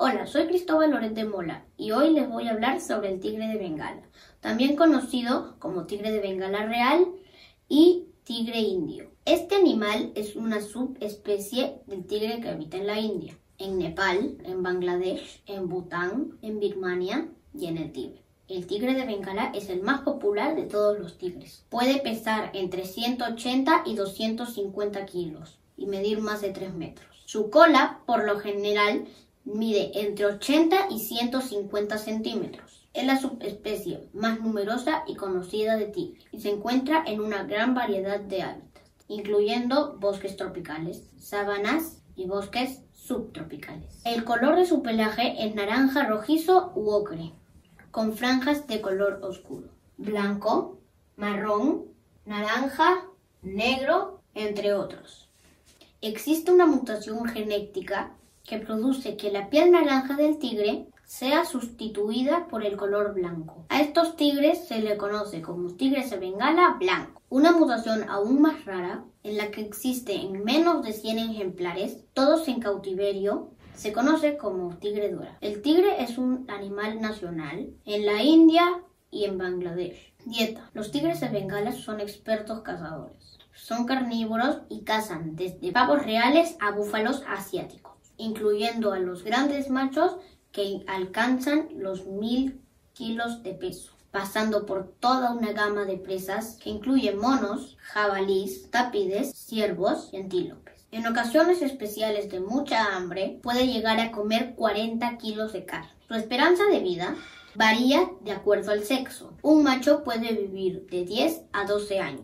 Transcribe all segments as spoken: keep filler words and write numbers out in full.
Hola, soy Cristóbal Loret de Mola y hoy les voy a hablar sobre el tigre de Bengala, también conocido como tigre de Bengala real y tigre indio. Este animal es una subespecie del tigre que habita en la India, en Nepal, en Bangladesh, en Bután, en Birmania y en el Tíbet. El tigre de Bengala es el más popular de todos los tigres. Puede pesar entre ciento ochenta y doscientos cincuenta kilos y medir más de tres metros. Su cola, por lo general, mide entre ochenta y ciento cincuenta centímetros. Es la subespecie más numerosa y conocida de tigre y se encuentra en una gran variedad de hábitats, incluyendo bosques tropicales, sabanas y bosques subtropicales. El color de su pelaje es naranja rojizo u ocre, con franjas de color oscuro, blanco, marrón, naranja, negro, entre otros. Existe una mutación genética que produce que la piel naranja del tigre sea sustituida por el color blanco. A estos tigres se le conoce como tigres de Bengala blanco. Una mutación aún más rara, en la que existe en menos de cien ejemplares, todos en cautiverio, se conoce como tigre dorado. El tigre es un animal nacional en la India y en Bangladesh. Dieta. Los tigres de Bengala son expertos cazadores. Son carnívoros y cazan desde pavos reales a búfalos asiáticos, incluyendo a los grandes machos que alcanzan los mil kilos de peso, pasando por toda una gama de presas que incluye monos, jabalíes, tápides, ciervos y antílopes. En ocasiones especiales de mucha hambre, puede llegar a comer cuarenta kilos de carne. Su esperanza de vida varía de acuerdo al sexo. Un macho puede vivir de diez a doce años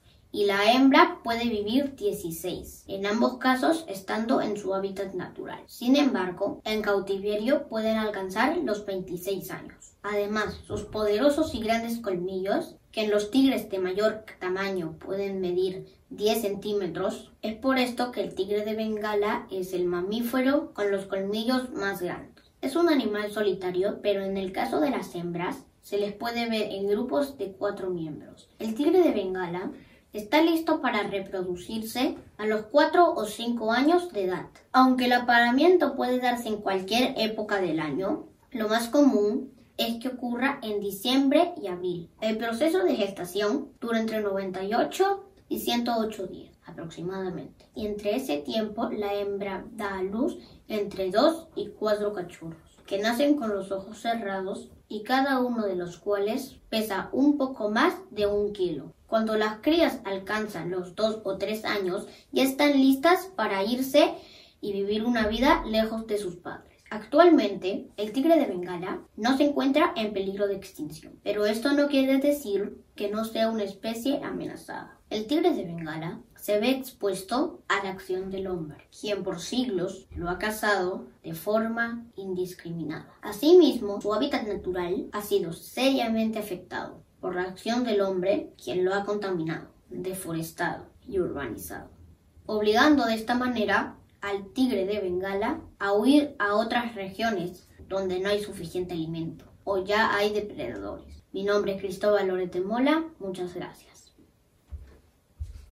y la hembra puede vivir dieciséis, en ambos casos estando en su hábitat natural. Sin embargo, en cautiverio pueden alcanzar los veintiséis años. Además, sus poderosos y grandes colmillos, que en los tigres de mayor tamaño pueden medir diez centímetros, es por esto que el tigre de Bengala es el mamífero con los colmillos más grandes. Es un animal solitario, pero en el caso de las hembras, se les puede ver en grupos de cuatro miembros. El tigre de Bengala está listo para reproducirse a los cuatro o cinco años de edad. Aunque el apareamiento puede darse en cualquier época del año, lo más común es que ocurra en diciembre y abril. El proceso de gestación dura entre noventa y ocho y ciento ocho días aproximadamente, y entre ese tiempo la hembra da a luz entre dos y cuatro cachorros, que nacen con los ojos cerrados y cada uno de los cuales pesa un poco más de un kilo. Cuando las crías alcanzan los dos o tres años, ya están listas para irse y vivir una vida lejos de sus padres. Actualmente, el tigre de Bengala no se encuentra en peligro de extinción, pero esto no quiere decir que no sea una especie amenazada. El tigre de Bengala se ve expuesto a la acción del hombre, quien por siglos lo ha cazado de forma indiscriminada. Asimismo, su hábitat natural ha sido seriamente afectado por la acción del hombre, quien lo ha contaminado, deforestado y urbanizado, obligando de esta manera al tigre de Bengala a huir a otras regiones donde no hay suficiente alimento o ya hay depredadores. Mi nombre es Cristóbal Loret de Mola, muchas gracias.